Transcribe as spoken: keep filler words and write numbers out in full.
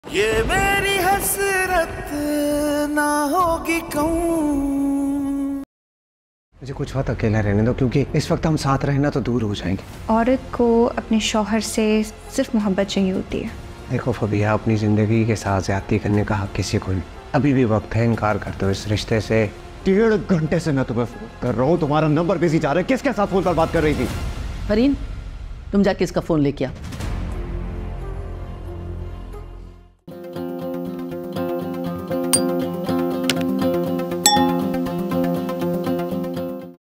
ये मेरी हसरत ना होगी कहूँ। मुझे कुछ वक्त अकेला रहने दो, क्योंकि इस वक्त हम साथ रहना तो दूर हो जाएंगे। औरत को अपने शौहर से सिर्फ मोहब्बत चाहिए होती है। देखो फबिया, अपनी जिंदगी के साथ ज्यादती करने का हक किसी को नहीं। अभी भी वक्त है, इनकार कर दो इस रिश्ते से। डेढ़ घंटे से मैं तुम्हें फोन कर रहा हूँ, तुम्हारा नंबर बिजी जा रहा है। किसके साथ फोन पर बात कर रही थी? फरीन, तुम जाके इसका फोन लेके आओ।